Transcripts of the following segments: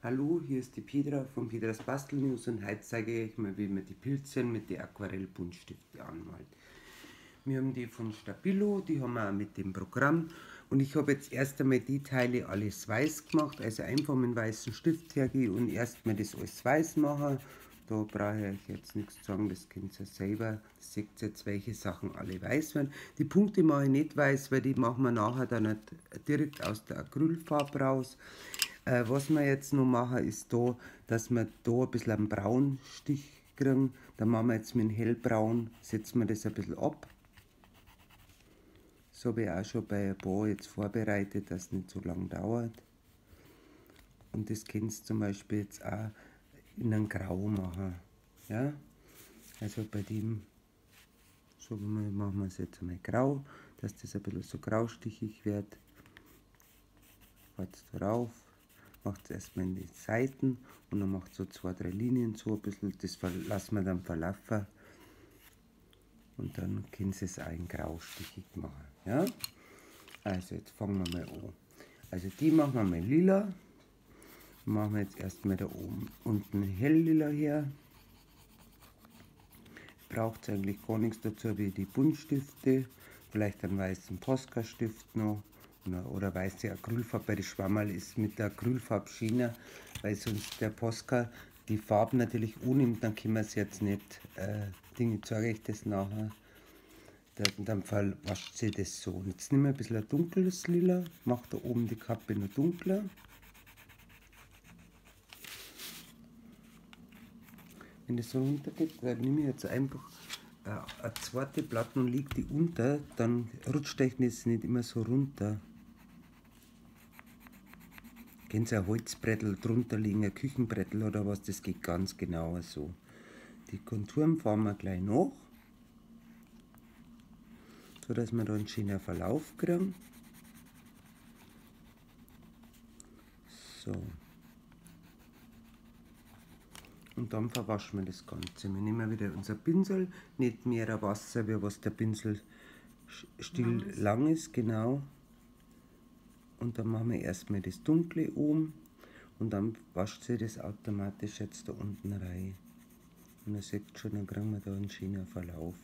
Hallo, hier ist die Petra von Petras Bastelnews und heute zeige ich euch mal, wie man die Pilze mit den Aquarellbuntstiften anmalt. Wir haben die von Stabilo, die haben wir auch mit dem Programm und ich habe jetzt erst einmal die Teile alles weiß gemacht, also einfach mit einem weißen Stift hergehen und erstmal das alles weiß machen. Da brauche ich euch jetzt nichts zu sagen, das kennt ihr selber. Das seht ihr jetzt, welche Sachen alle weiß werden. Die Punkte mache ich nicht weiß, weil die machen wir nachher dann nicht direkt aus der Acrylfarbe raus. Was wir jetzt noch machen, ist da, dass wir da ein bisschen einen Braunstich kriegen. Da machen wir jetzt mit dem Hellbraun, setzen wir das ein bisschen ab. Das habe ich auch schon bei ein paar jetzt vorbereitet, dass es nicht so lange dauert. Und das kannst du zum Beispiel jetzt auch in einem Grau machen. Ja? Also bei dem, sagen wir mal, machen wir es jetzt einmal grau, dass das ein bisschen so graustichig wird. Fahrt drauf, macht es erstmal in die Seiten und dann macht so 2-3 Linien so ein bisschen, das lassen wir dann verlaufen. Und dann können Sie es auch in graustichig machen. Ja? Also jetzt fangen wir mal an. Also die machen wir mal lila. Machen wir jetzt erstmal da oben unten helllila her. Braucht es eigentlich gar nichts dazu wie die Buntstifte. Vielleicht einen weißen Posca-Stift noch. Oder weiße Acrylfarbe, weil das Schwammerl ist mit der Acrylfarbe Schiene, weil sonst der Posca die Farbe natürlich unnimmt, dann können wir es jetzt nicht, Dinge zeige ich das nachher. Dann verwascht sie das so. Und jetzt nehmen wir ein bisschen ein dunkles Lila, mache da oben die Kappe noch dunkler. Wenn das so runtergeht, dann nehme ich jetzt einfach eine zweite Platte und lege die unter, dann rutscht euch das nicht immer so runter. Können Sie ein Holzbrettel drunter legen, ein Küchenbrettel oder was, das geht ganz genau so. Die Konturen fahren wir gleich nach, so dass wir da einen schönen Verlauf kriegen. So. Und dann verwaschen wir das Ganze. Wir nehmen wieder unser Pinsel, nicht mehr Wasser, wie was der Pinsel still lang ist, genau. Und dann machen wir erstmal das Dunkle oben und dann wascht sich das automatisch jetzt da unten rein. Und ihr seht schon, dann kriegen wir da einen schönen Verlauf.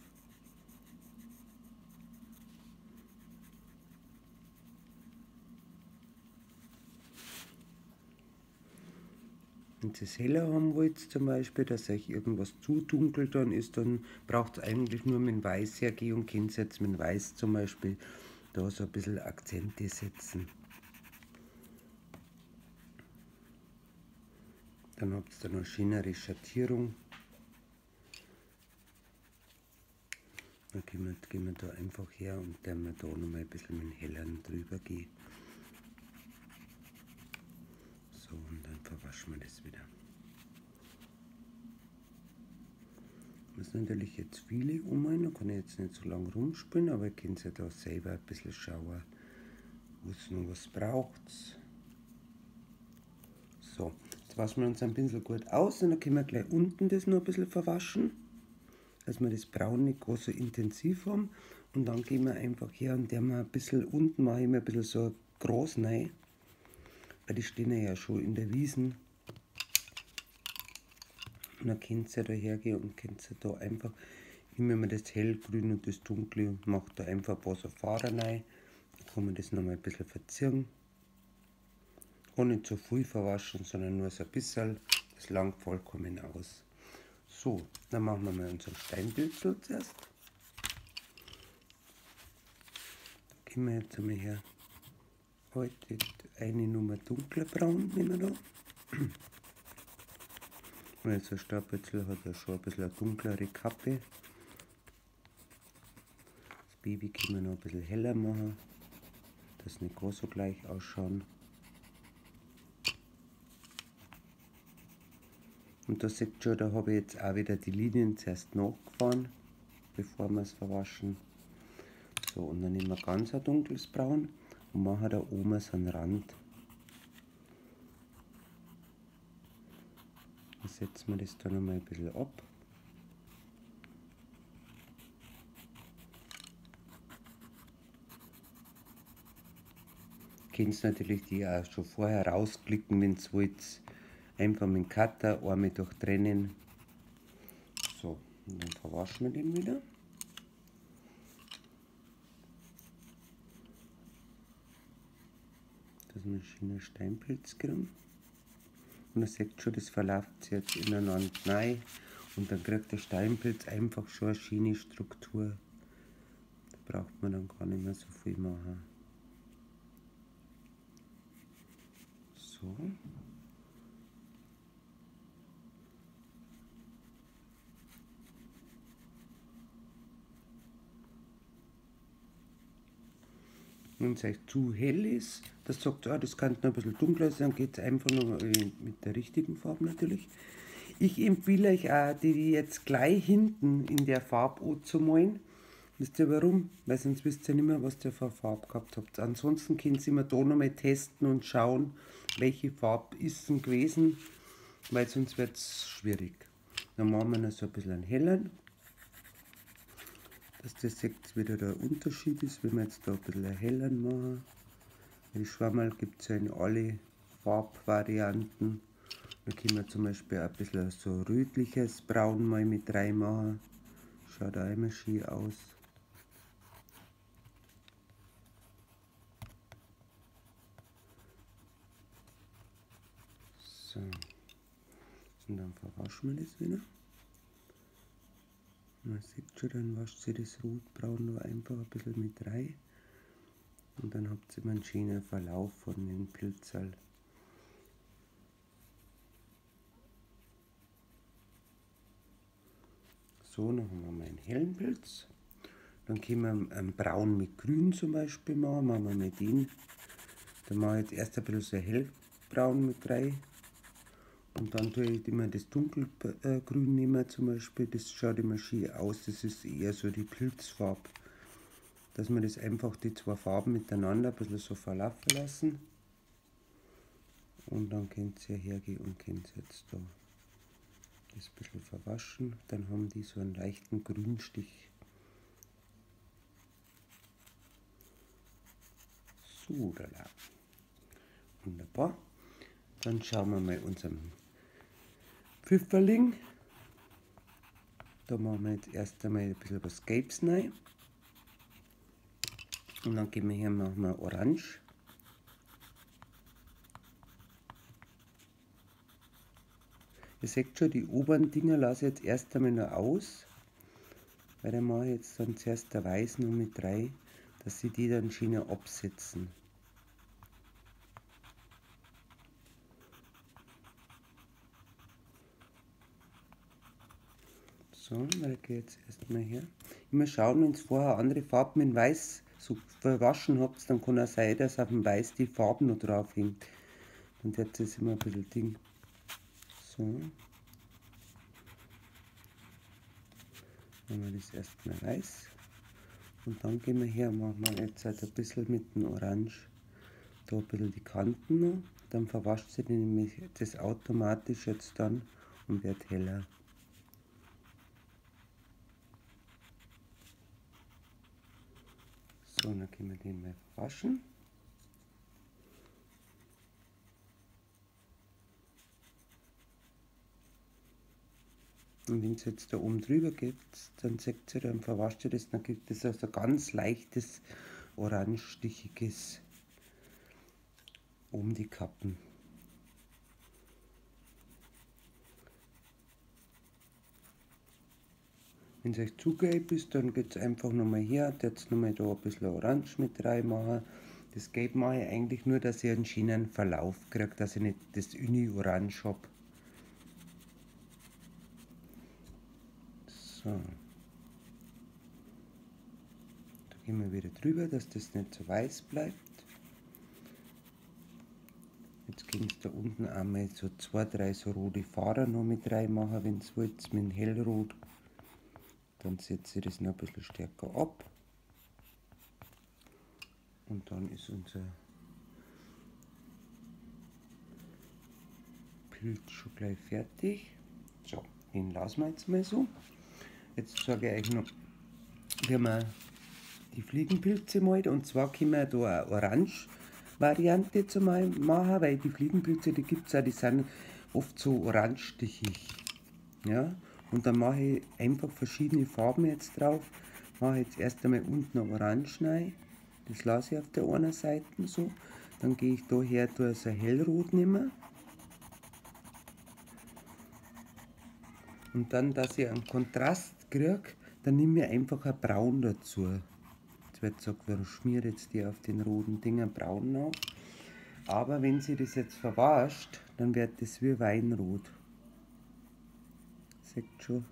Wenn ihr es heller haben wollt, zum Beispiel, dass euch irgendwas zu dunkel dann ist, dann braucht es eigentlich nur mit Weiß hergehen und könnt jetzt mit Weiß zum Beispiel da so ein bisschen Akzente setzen. Dann habt ihr da noch eine schönere Schattierung. Dann gehen wir da einfach her und dann wir da nochmal ein bisschen mit dem Helleren drüber gehen. So, und dann verwaschen wir das wieder. Das ist natürlich jetzt viele umrein, da kann ich jetzt nicht so lange rumspielen, aber ihr könnt ja da selber ein bisschen schauen, wo es noch was braucht. So, jetzt waschen wir uns ein bisschen gut aus und dann können wir gleich unten das noch ein bisschen verwaschen, dass wir das Braun nicht so intensiv haben. Und dann gehen wir einfach her und der mal ein bisschen unten mache ich mir ein bisschen so ein Gras rein, weil die stehen ja schon in der Wiesen. Und dann könnt ihr da hergehen und könnt ihr da einfach, immer mal das hellgrün und das dunkle und macht da einfach ein paar so Farben rein. Dann kann man das nochmal ein bisschen verzieren. Auch nicht so viel verwaschen, sondern nur so ein bisschen. Das langt vollkommen aus. So, dann machen wir mal unseren Steinpilzel zuerst. Da gehen wir jetzt einmal her. Heute eine Nummer dunkler Braun nehmen wir da. Und jetzt der Steinpilzel hat ja schon ein bisschen eine dunklere Kappe. Das Baby können wir noch ein bisschen heller machen, dass es nicht ganz so gleich ausschauen. Und da seht ihr schon, da habe ich jetzt auch wieder die Linien zuerst nachgefahren, bevor wir es verwaschen. So, und dann nehmen wir ganz ein dunkles Braun und machen da oben so einen Rand. Dann setzen wir das da nochmal ein bisschen ab. Könnt natürlich die auch schon vorher rausklicken, wenn ihr wollt, Einfach mit dem Cutter einmal durchtrennen. So, und dann verwaschen wir den wieder. Dass wir schönen Steinpilz kriegen. Und ihr seht schon, das verläuft sich jetzt ineinander rein. Und dann kriegt der Steinpilz einfach schon eine schöne Struktur. Da braucht man dann gar nicht mehr so viel machen. So. Wenn es euch zu hell ist, das sagt, das kann noch ein bisschen dunkler sein, geht es einfach nur mit der richtigen Farbe natürlich. Ich empfehle euch auch, die jetzt gleich hinten in der Farbe anzumalen. Wisst ihr warum? Weil sonst wisst ihr nicht mehr, was ihr für eine Farbe gehabt habt. Ansonsten könnt ihr immer da nochmal testen und schauen, welche Farbe ist denn gewesen, weil sonst wird es schwierig. Dann machen wir noch so ein bisschen einen hellen, dass das jetzt wieder der Unterschied ist, wenn wir jetzt da ein bisschen einen hellen machen. Die Schwammerl gibt es ja in alle Farbvarianten. Da können wir zum Beispiel ein bisschen so rötliches Braun mal mit reinmachen. Schaut auch immer schön aus. So. Und dann verwaschen wir das wieder. Man sieht schon, dann wascht sie das Rotbraun noch einfach ein bisschen mit rein. Und dann habt ihr immer einen schönen Verlauf von den Pilzerl. So, dann haben wir mal einen hellen Pilz. Dann können wir einen Braun mit Grün zum Beispiel machen. Machen wir mal den. Dann mache ich jetzt erst ein bisschen so hellbraun mit rein. Und dann tue ich immer das dunkelgrün nehmen zum Beispiel. Das schaut immer schön aus. Das ist eher so die Pilzfarbe. Dass wir das einfach die zwei Farben miteinander ein bisschen so verlaufen lassen. Und dann könnt ihr hergehen und könnt jetzt da das ein bisschen verwaschen. Dann haben die so einen leichten Grünstich. So, da. Wunderbar. Dann schauen wir mal unseren Pfifferling. Da machen wir jetzt erst einmal ein bisschen was Gelbes rein. Und dann gehen wir hier, machen wir Orange. Ihr seht schon, die oberen Dinger lasse ich jetzt erst einmal noch aus. Weil dann mache ich jetzt dann zuerst der Weiß noch mit rein, dass sie die dann schön absetzen. So, da gehe ich jetzt erstmal her. Immer schauen, wenn ihr vorher andere Farben in Weiß so verwaschen habt, dann kann auch sein, dass auf dem Weiß die Farben noch drauf hängt. Und jetzt ist immer ein bisschen Ding. So. Machen wir das erstmal weiß. Und dann gehen wir her, machen wir jetzt halt ein bisschen mit dem Orange da ein bisschen die Kanten noch. Dann verwascht sich nämlich das automatisch jetzt dann und wird heller. So, dann können wir den mal waschen. Und wenn es jetzt da oben drüber geht, dann seht ihr, dann verwascht ihr das, dann gibt es also ganz leichtes, orange-stichiges um die Kappen. Wenn es euch zu gelb ist, dann geht es einfach nochmal her, jetzt nochmal da ein bisschen Orange mit reinmachen. Das Gelb mache ich eigentlich nur, dass ich einen schönen Verlauf kriege, dass ich nicht das Uni-Orange habe. So. Da gehen wir wieder drüber, dass das nicht so weiß bleibt. Jetzt gehen es da unten einmal so 2, 3 so rote Fahrer noch mit reinmachen, wenn es wollt, mit dem Hellrot. Dann setze ich das noch ein bisschen stärker ab. Und dann ist unser Pilz schon gleich fertig. So, den lassen wir jetzt mal so. Jetzt sage ich euch noch, wie man die Fliegenpilze malt. Und zwar können wir da eine Orange-Variante zu machen, weil die Fliegenpilze, die gibt es auch, die sind oft so orange-stichig. Ja? Und dann mache ich einfach verschiedene Farben jetzt drauf. Mache jetzt erst einmal unten ein Orange rein. Das lasse ich auf der einen Seite so. Dann gehe ich da her, tue so ein Hellrot nehmen. Und dann, dass ich einen Kontrast kriege, dann nehme ich einfach ein Braun dazu. Jetzt wird gesagt, warum schmiere jetzt die auf den roten Dingen braun nach? Aber wenn sie das jetzt verwascht, dann wird das wie Weinrot. Seht schon.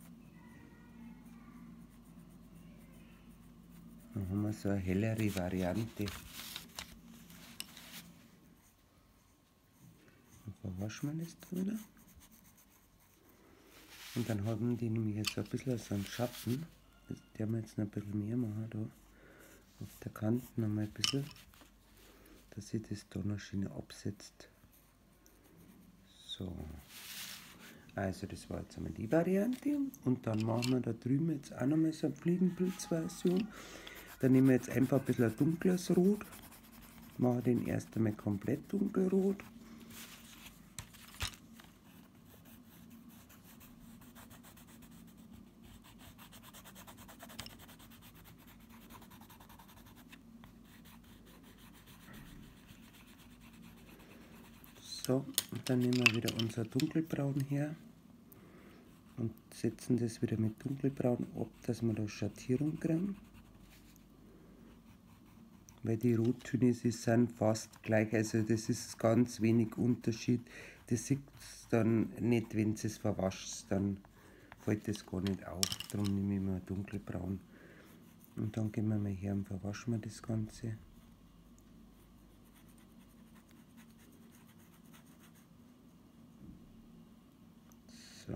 Dann haben wir so eine hellere Variante. Dann verwaschen wir das da wieder. Und dann haben die nämlich jetzt so ein bisschen so einen Schatten. Das werden wir jetzt noch ein bisschen mehr machen da. Auf der Kante noch mal ein bisschen. Dass sich das da noch schön absetzt. So. Also das war jetzt einmal die Variante. Und dann machen wir da drüben jetzt auch noch mal so eine Fliegenpilzversion. Dann nehmen wir jetzt einfach ein bisschen ein dunkles Rot. Mache den erst einmal komplett dunkelrot. So, und dann nehmen wir wieder unser Dunkelbraun her und setzen das wieder mit Dunkelbraun ab, dass wir da Schattierung kriegen. Weil die Rottöne, sie sind fast gleich, also das ist ganz wenig Unterschied. Das sieht dann nicht, wenn es verwascht, dann fällt das gar nicht auf. Darum nehme ich mal Dunkelbraun. Und dann gehen wir mal her und verwaschen wir das Ganze. So.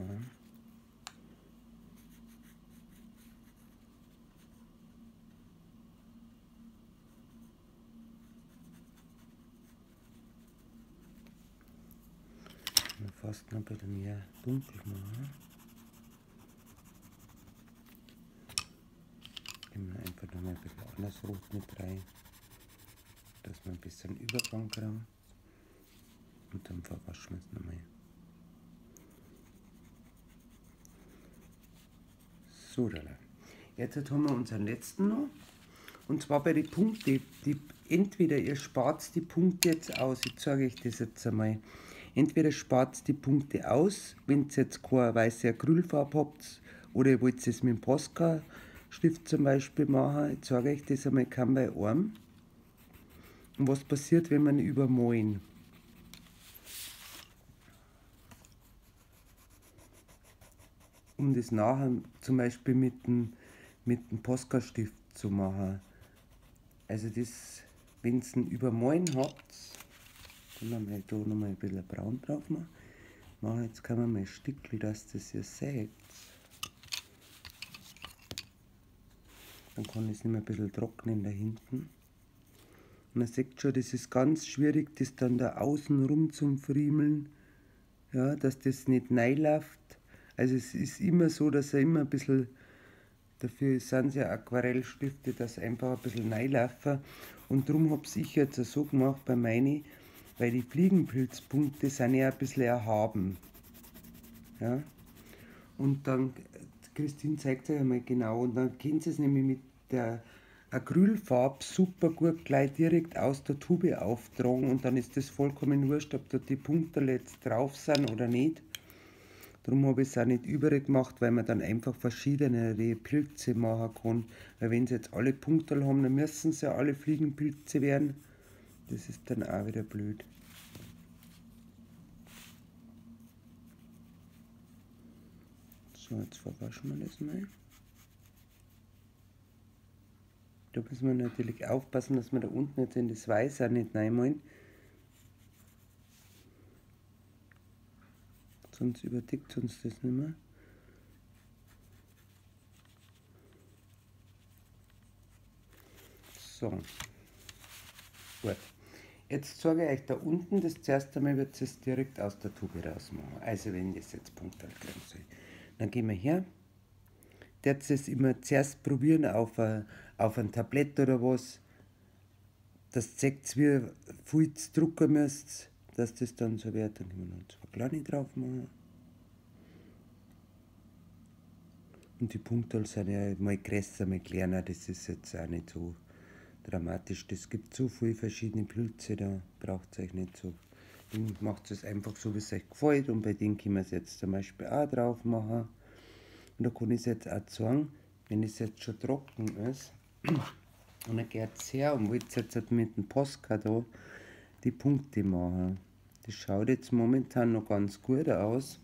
Fast noch ein bisschen mehr dunkel machen. Geben wir einfach noch mal ein bisschen anderes Rot mit rein, dass wir ein bisschen Übergang kriegen. Und dann verwaschen wir es nochmal. So, jetzt haben wir unseren letzten noch. Und zwar bei den Punkten. Entweder ihr spart die Punkte jetzt aus, ich zeige euch das jetzt einmal. Entweder spart die Punkte aus, wenn ihr jetzt keine weiße Acrylfarbe habt, oder ihr wollt es mit dem Posca-Stift zum Beispiel machen. Ich zeige euch das einmal kann bei einem. Und was passiert, wenn man übermalen? Um das nachher zum Beispiel mit dem Posca-Stift zu machen. Also das, wenn ihr einen übermalen habt, dann wir da nochmal ein bisschen braun drauf machen. Jetzt kann man mal ein Stückchen, dass das ihr seht. Dann kann es nicht mehr ein bisschen trocknen da hinten. Und man sieht schon, das ist ganz schwierig, das dann da außen rum zum Friemeln. Ja, dass das nicht reinläuft. Also es ist immer so, dass er immer ein bisschen, dafür sind es ja Aquarellstifte, dass einfach ein bisschen reinlaufen. Und darum habe ich jetzt so gemacht bei meinen, weil die Fliegenpilzpunkte sind ja ein bisschen erhaben. Ja? Und dann, Christine zeigt euch einmal genau, und dann könnt ihr es nämlich mit der Acrylfarbe super gut gleich direkt aus der Tube auftragen und dann ist das vollkommen wurscht, ob da die Punkte jetzt drauf sind oder nicht. Darum habe ich es auch nicht übrig gemacht, weil man dann einfach verschiedene Pilze machen kann. Weil wenn sie jetzt alle Punkte haben, dann müssen sie ja alle Fliegenpilze werden. Das ist dann auch wieder blöd. So, jetzt verwaschen wir das mal. Da müssen wir natürlich aufpassen, dass wir da unten jetzt in das Weiß auch nicht reinmalen. Sonst überdeckt uns das nicht mehr. So. Gut. Jetzt zeige ich euch da unten, das zuerst einmal wird es direkt aus der Tube rausmachen. Also wenn das jetzt Punkte kriegen soll. Dann gehen wir her. Jetzt es immer zuerst probieren auf ein Tablett oder was, dass ihr seht, wie viel ihr drucken müsst. dass das dann so wird. Dann können wir noch 2 kleine drauf machen. Und die Punkte sind ja mal größer, mal kleiner, das ist jetzt auch nicht so dramatisch. Das gibt so viele verschiedene Pilze, da braucht ihr euch nicht so. Dann macht es einfach so, wie es euch gefällt. Und bei denen können wir es jetzt zum Beispiel auch drauf machen. Und da kann ich es jetzt auch sagen, wenn es jetzt schon trocken ist, und dann geht es her und wollt jetzt mit dem Posca da die Punkte machen. Das schaut jetzt momentan noch ganz gut aus.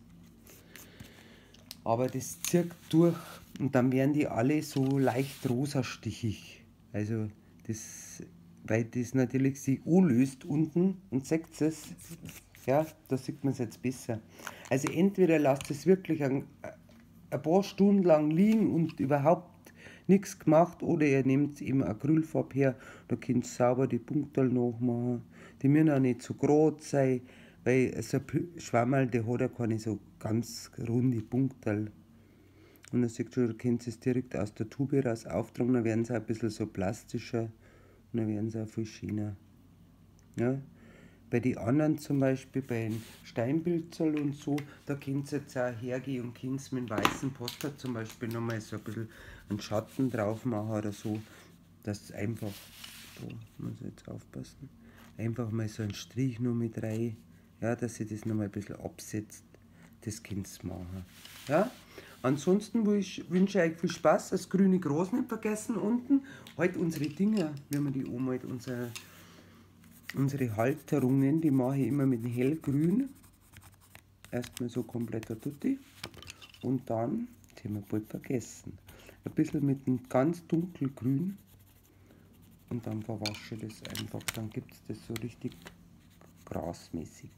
Aber das zieht durch und dann werden die alle so leicht rosastichig. Also das, weil das natürlich sich anlöst unten und seht es, ja, da sieht man es jetzt besser. Also entweder lasst es wirklich ein paar Stunden lang liegen und überhaupt nichts gemacht, oder ihr nehmt eben Acrylfarbe her, da könnt ihr sauber die Punkte nachmachen. Die müssen auch nicht so gerade sein, weil so ein Schwammerl, der hat ja keine so ganz runde Punkte. Und dann seht ihr, da könnt ihr es direkt aus der Tube raus auftragen, dann werden sie ein bisschen so plastischer und dann werden sie auch viel schöner. Ja? Bei den anderen zum Beispiel, bei den Steinpilzerl und so, da könnt ihr jetzt auch hergehen und könnt mit dem weißen Poster zum Beispiel nochmal so ein bisschen einen Schatten drauf machen oder so, dass einfach, da muss ich jetzt aufpassen, einfach mal so einen Strich noch mit rein, ja, dass sich das nochmal ein bisschen absetzt, das könnt ihr machen. Ja? Ansonsten wünsche ich euch viel Spaß, das grüne Gras nicht vergessen unten, halt unsere Dinger, wenn man die anmalt, unsere Halterungen, die mache ich immer mit hellgrün. Erstmal so kompletter Tutti. Und dann, das haben wir bald vergessen, ein bisschen mit einem ganz dunkelgrün. Und dann verwasche ich das einfach. Dann gibt es das so richtig grasmäßig.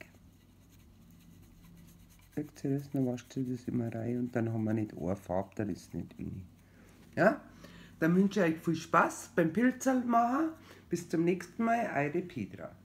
Seht ihr das? Dann wascht ihr das immer rein und dann haben wir nicht eine Farbe, dann ist es nicht wenig. Ja? Dann wünsche ich euch viel Spaß beim Pilzerl machen. Bis zum nächsten Mal, eure Petra.